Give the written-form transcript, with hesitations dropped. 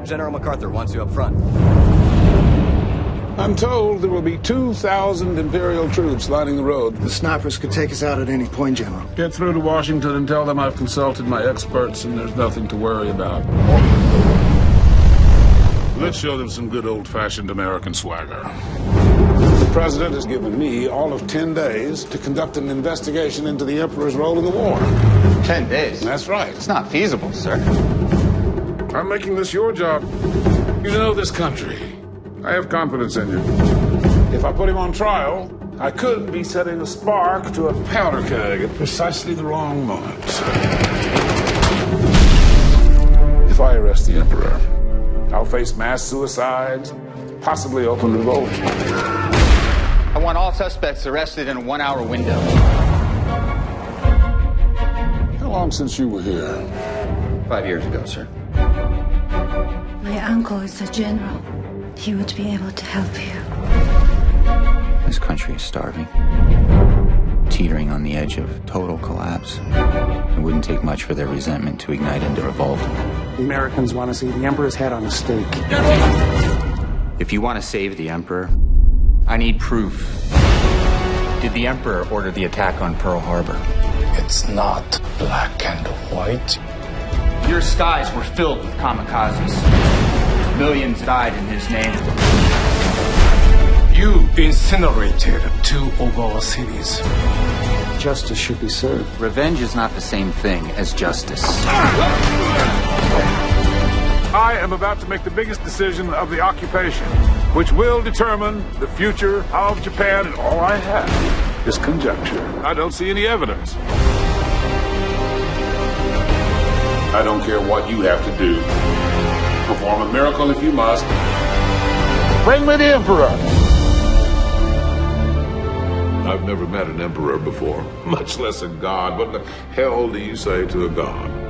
General MacArthur wants you up front. I'm told there will be 2,000 Imperial troops lining the road. The snipers could take us out at any point, General. Get through to Washington and tell them I've consulted my experts and there's nothing to worry about. Let's show them some good old-fashioned American swagger. The President has given me all of 10 days to conduct an investigation into the Emperor's role in the war. 10 days? That's right. It's not feasible, sir. I'm making this your job. You know this country. I have confidence in you. If I put him on trial, I could be setting a spark to a powder keg at precisely the wrong moment. If I arrest the Emperor, I'll face mass suicides, possibly open revolt. I want all suspects arrested in a 1-hour window. How long since you were here? 5 years ago, sir. My uncle is a general. He would be able to help you. This country is starving, teetering on the edge of total collapse. It wouldn't take much for their resentment to ignite into revolt. The Americans want to see the Emperor's head on a stake. If you want to save the Emperor, I need proof. Did the Emperor order the attack on Pearl Harbor? It's not black and white. Your skies were filled with kamikazes. Millions died in his name. You incinerated 2 of our cities. Justice should be served. Revenge is not the same thing as justice. I am about to make the biggest decision of the occupation, which will determine the future of Japan, and all I have is conjecture. I don't see any evidence. I don't care what you have to do. Perform a miracle if you must. Bring me the Emperor! I've never met an emperor before, much less a god. What the hell do you say to a god?